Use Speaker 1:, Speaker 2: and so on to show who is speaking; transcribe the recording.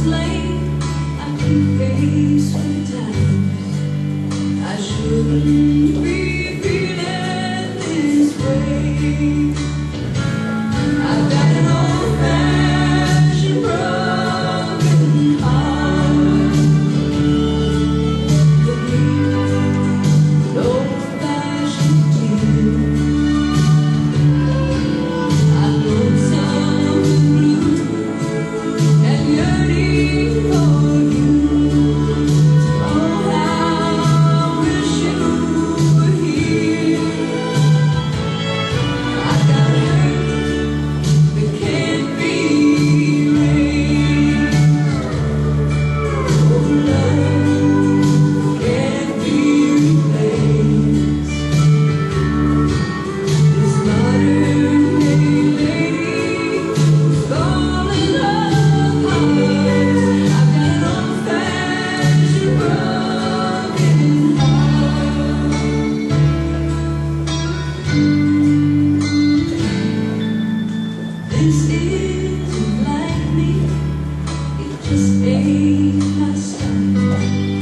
Speaker 1: late, I can face with time. I shouldn't be feeling this way. I've got an old-fashioned broken heart. The bleeding, old-fashioned tears. I've known some blue and yearning for you. Oh, how I wish you were here. I've got a hurt that can't be erased. Oh, love can't be replaced. This modern day lady who's falling apart. I've got an old-fashioned broken heart. This isn't like me, it just ain't my style.